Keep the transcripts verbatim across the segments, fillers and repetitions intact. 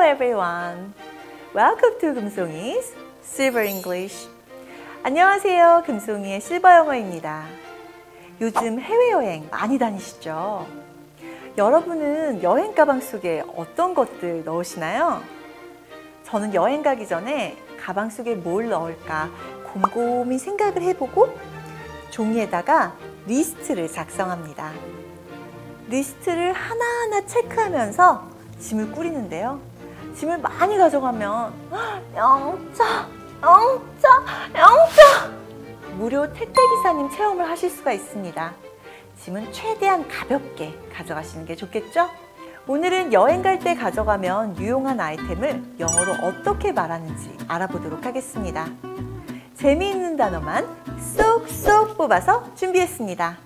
everyone. Welcome to 금송이's Silver English. 안녕하세요. 금송이의 실버 영어입니다. 요즘 해외여행 많이 다니시죠? 여러분은 여행 가방 속에 어떤 것들 넣으시나요? 저는 여행 가기 전에 가방 속에 뭘 넣을까 곰곰이 생각을 해보고 종이에다가 리스트를 작성합니다. 리스트를 하나하나 체크하면서 짐을 꾸리는데요. 짐을 많이 가져가면 영차, 영차, 영차! 무료 택배기사님 체험을 하실 수가 있습니다. 짐은 최대한 가볍게 가져가시는 게 좋겠죠? 오늘은 여행 갈 때 가져가면 유용한 아이템을 영어로 어떻게 말하는지 알아보도록 하겠습니다. 재미있는 단어만 쏙쏙 뽑아서 준비했습니다.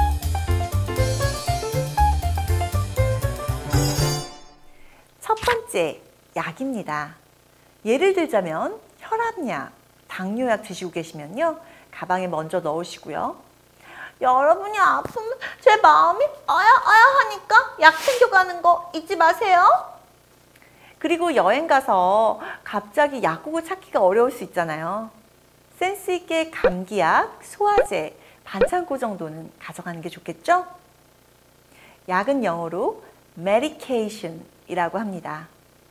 첫 번째, 약입니다. 예를 들자면 혈압약, 당뇨약 드시고 계시면요. 가방에 먼저 넣으시고요. 여러분이 아프면 제 마음이 아야아야 하니까 약 챙겨가는 거 잊지 마세요. 그리고 여행 가서 갑자기 약국을 찾기가 어려울 수 있잖아요. 센스 있게 감기약, 소화제, 반창고 정도는 가져가는 게 좋겠죠? 약은 영어로 medication 이라고 합니다.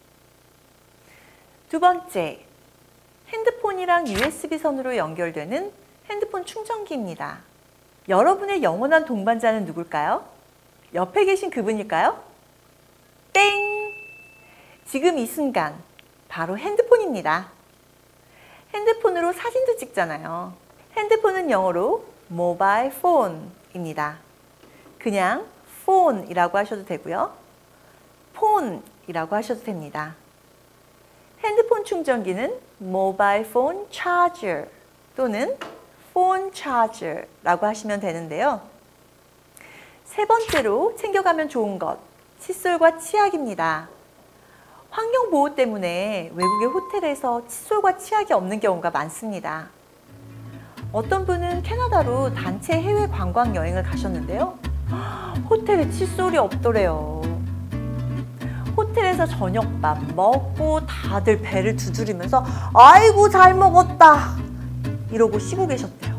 두 번째, 핸드폰이랑 유에스비 선으로 연결되는 핸드폰 충전기입니다. 여러분의 영원한 동반자는 누굴까요? 옆에 계신 그분일까요? 땡! 지금 이 순간 바로 핸드폰입니다. 핸드폰으로 사진도 찍잖아요. 핸드폰은 영어로 mobile phone입니다. 그냥 phone이라고 하셔도 되고요. 폰이라고 하셔도 됩니다. 핸드폰 충전기는 모바일 폰 차저 또는 폰 차저라고 하시면 되는데요. 세 번째로 챙겨가면 좋은 것, 칫솔과 치약입니다. 환경보호 때문에 외국의 호텔에서 칫솔과 치약이 없는 경우가 많습니다. 어떤 분은 캐나다로 단체 해외 관광 여행을 가셨는데요. 호텔에 칫솔이 없더래요. 호텔에서 저녁밥 먹고 다들 배를 두드리면서 아이고 잘 먹었다 이러고 쉬고 계셨대요.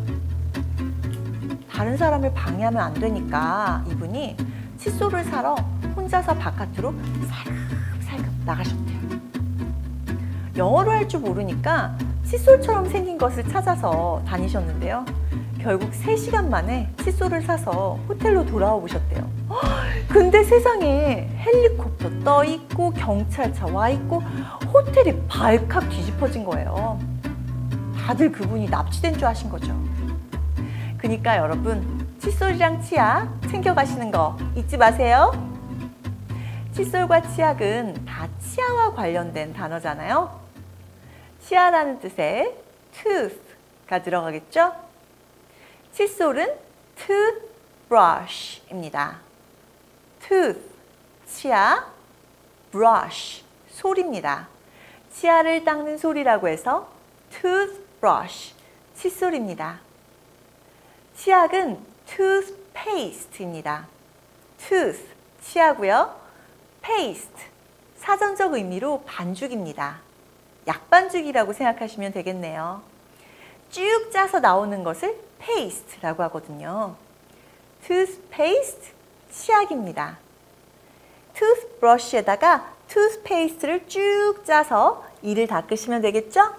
다른 사람을 방해하면 안 되니까 이분이 칫솔을 사러 혼자서 바깥으로 살금살금 나가셨대요. 영어로 할 줄 모르니까 칫솔처럼 생긴 것을 찾아서 다니셨는데요. 결국 세 시간 만에 칫솔을 사서 호텔로 돌아와 보셨대요. 근데 세상에 헬리콥터 떠 있고 경찰차 와 있고 호텔이 발칵 뒤집어진 거예요. 다들 그분이 납치된 줄 아신 거죠. 그러니까 여러분 칫솔이랑 치약 챙겨가시는 거 잊지 마세요. 칫솔과 치약은 다 치아와 관련된 단어잖아요. 치아라는 뜻의 tooth가 들어가겠죠? 칫솔은 toothbrush입니다. tooth, 치아, brush, 소리입니다. 치아를 닦는 소리라고 해서 toothbrush, 칫솔입니다. 치약은 toothpaste입니다. tooth, 치아고요. paste, 사전적 의미로 반죽입니다. 약반죽이라고 생각하시면 되겠네요. 쭉 짜서 나오는 것을 paste라고 하거든요. toothpaste, 치약입니다. toothbrush에다가 toothpaste를 쭉 짜서 이를 닦으시면 되겠죠?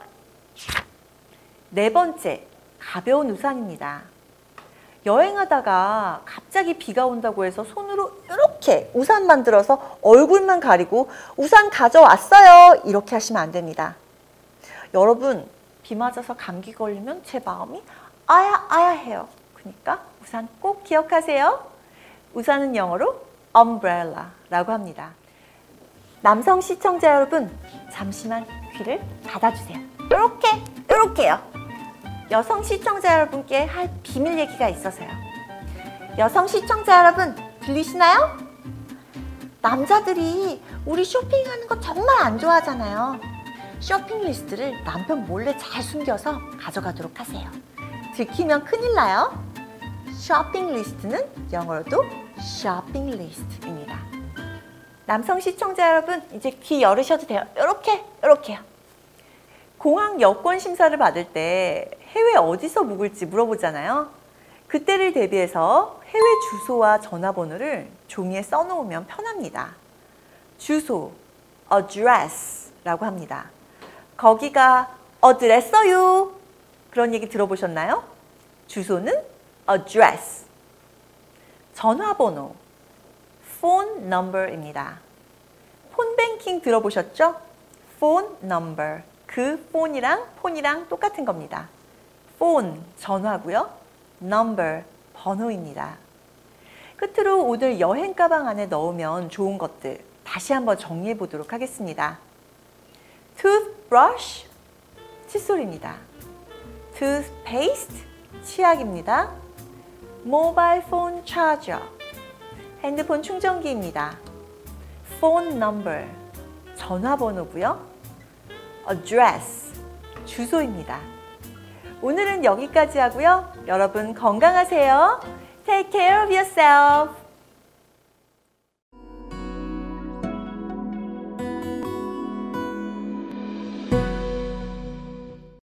네 번째, 가벼운 우산입니다. 여행하다가 갑자기 비가 온다고 해서 손으로 이렇게 우산 만들어서 얼굴만 가리고 우산 가져왔어요 이렇게 하시면 안 됩니다. 여러분 비 맞아서 감기 걸리면 제 마음이 아야 아야 해요. 그러니까 우산 꼭 기억하세요. 우산은 영어로 umbrella라고 합니다. 남성 시청자 여러분 잠시만 귀를 닫아주세요. 이렇게 이렇게요. 여성 시청자 여러분께 할 비밀 얘기가 있어서요. 여성 시청자 여러분 들리시나요? 남자들이 우리 쇼핑하는 거 정말 안 좋아하잖아요. 쇼핑 리스트를 남편 몰래 잘 숨겨서 가져가도록 하세요. 들키면 큰일 나요. 쇼핑 리스트는 영어로도 쇼핑 리스트입니다. 남성 시청자 여러분, 이제 귀 열으셔도 돼요. 이렇게, 이렇게요. 공항 여권 심사를 받을 때 해외 어디서 묵을지 물어보잖아요. 그때를 대비해서 해외 주소와 전화번호를 종이에 써놓으면 편합니다. 주소, address라고 합니다. 거기가 어드레서요. 그런 얘기 들어보셨나요? 주소는 address. 전화번호, phone number입니다. 폰뱅킹 들어보셨죠? phone number. 그 폰이랑 폰이랑 똑같은 겁니다. phone, 전화고요. number, 번호입니다. 끝으로 오늘 여행 가방 안에 넣으면 좋은 것들 다시 한번 정리해 보도록 하겠습니다. toothbrush, 칫솔입니다. toothpaste, 치약입니다. mobile phone charger, 핸드폰 충전기입니다. phone number, 전화번호고요. address, 주소입니다. 오늘은 여기까지 하고요. 여러분 건강하세요. Take care of yourself.